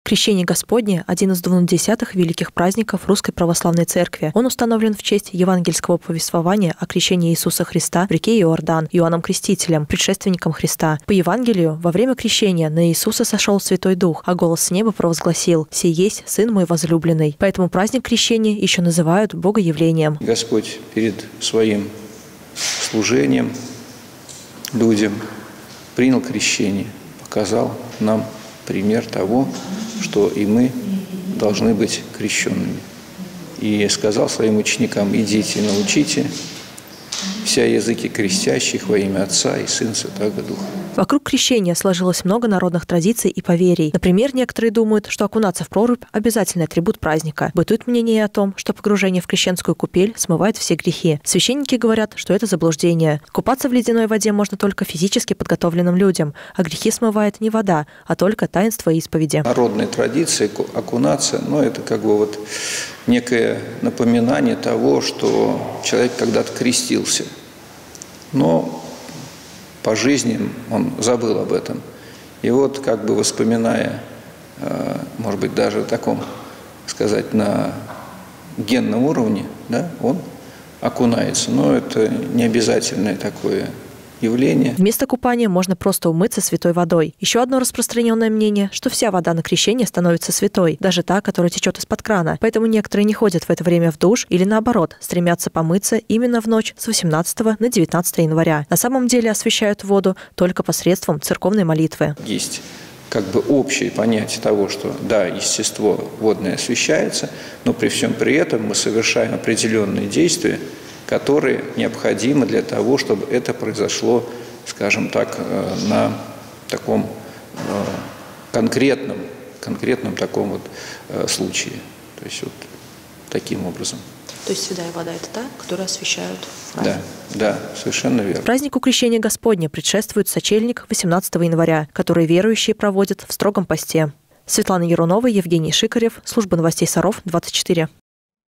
Крещение Господне – один из 2 великих праздников Русской Православной Церкви. Он установлен в честь евангельского повествования о крещении Иисуса Христа в реке Иордан Иоанном Крестителем, предшественником Христа. По Евангелию, во время крещения на Иисуса сошел Святой Дух, а голос с неба провозгласил: «Сей есть Сын мой возлюбленный». Поэтому праздник крещения еще называют Богоявлением. Господь перед своим служением людям принял крещение, показал нам пример того, что и мы должны быть крещенными. И сказал своим ученикам: идите, научите все языки крестящих во имя Отца и Сына Святаго Духа. Вокруг крещения сложилось много народных традиций и поверий. Например, некоторые думают, что окунаться в прорубь – обязательный атрибут праздника. Бытует мнение о том, что погружение в крещенскую купель смывает все грехи. Священники говорят, что это заблуждение. Купаться в ледяной воде можно только физически подготовленным людям, а грехи смывает не вода, а только таинство исповеди. Народные традиции окунаться, это некое напоминание того, что человек когда-то крестился, но по жизни он забыл об этом. И воспоминая, может быть, даже таком, на генном уровне, он окунается. Но это не обязательное такое явление. Вместо купания можно просто умыться святой водой. Еще одно распространенное мнение, что вся вода на крещение становится святой, даже та, которая течет из-под крана. Поэтому некоторые не ходят в это время в душ или, наоборот, стремятся помыться именно в ночь с 18 на 19 января. На самом деле освящают воду только посредством церковной молитвы. Есть общее понятие того, что естество водное освящается, но при всем при этом мы совершаем определенные действия, которые необходимы для того, чтобы это произошло, на таком конкретном таком случае. То есть таким образом. То есть святая вода – это та, которую освящают праздник? Да, совершенно верно. Празднику Крещения Господня предшествует сочельник 18 января, который верующие проводят в строгом посте. Светлана Ярунова, Евгений Шикарев, служба новостей Саров, 24.